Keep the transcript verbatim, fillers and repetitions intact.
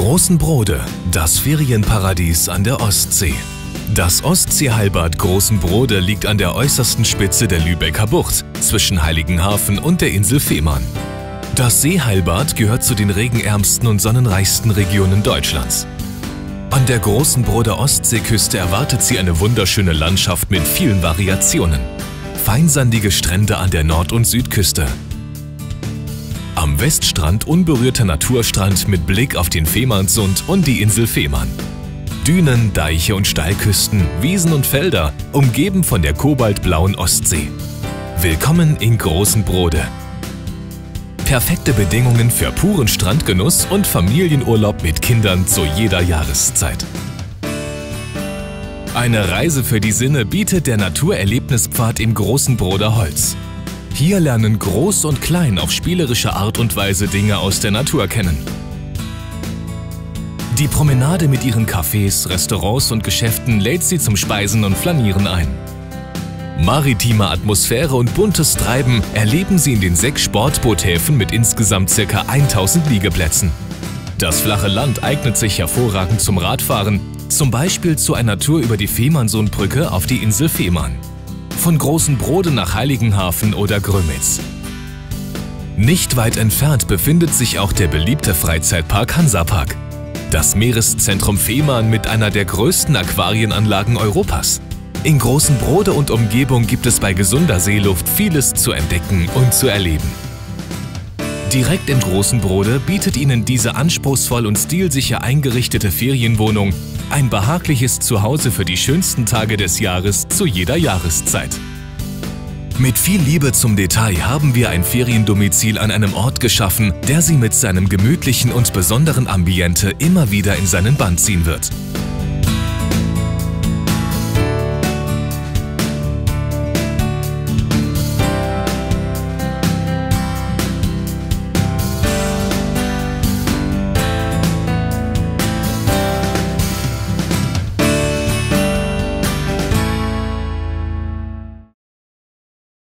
Großen Brode, das Ferienparadies an der Ostsee. Das Ostseeheilbad Großen Brode liegt an der äußersten Spitze der Lübecker Bucht, zwischen Heiligenhafen und der Insel Fehmarn. Das Seeheilbad gehört zu den regenärmsten und sonnenreichsten Regionen Deutschlands. An der Großen Broder Ostseeküste erwartet Sie eine wunderschöne Landschaft mit vielen Variationen. Feinsandige Strände an der Nord- und Südküste. Am Weststrand unberührter Naturstrand mit Blick auf den Fehmarnsund und die Insel Fehmarn. Dünen, Deiche und Steilküsten, Wiesen und Felder, umgeben von der kobaltblauen Ostsee. Willkommen in Großen Brode. Perfekte Bedingungen für puren Strandgenuss und Familienurlaub mit Kindern zu jeder Jahreszeit. Eine Reise für die Sinne bietet der Naturerlebnispfad im Großen Broder Holz. Hier lernen Groß und Klein auf spielerische Art und Weise Dinge aus der Natur kennen. Die Promenade mit ihren Cafés, Restaurants und Geschäften lädt Sie zum Speisen und Flanieren ein. Maritime Atmosphäre und buntes Treiben erleben Sie in den sechs Sportboothäfen mit insgesamt ca. tausend Liegeplätzen. Das flache Land eignet sich hervorragend zum Radfahren, zum Beispiel zu einer Tour über die Fehmarnsundbrücke auf die Insel Fehmarn. Von Großen Brode nach Heiligenhafen oder Grömitz. Nicht weit entfernt befindet sich auch der beliebte Freizeitpark Hansapark. Das Meereszentrum Fehmarn mit einer der größten Aquarienanlagen Europas. In Großen Brode und Umgebung gibt es bei gesunder Seeluft vieles zu entdecken und zu erleben. Direkt in Großen Brode bietet Ihnen diese anspruchsvoll und stilsicher eingerichtete Ferienwohnung ein behagliches Zuhause für die schönsten Tage des Jahres zu jeder Jahreszeit. Mit viel Liebe zum Detail haben wir ein Feriendomizil an einem Ort geschaffen, der Sie mit seinem gemütlichen und besonderen Ambiente immer wieder in seinen Bann ziehen wird.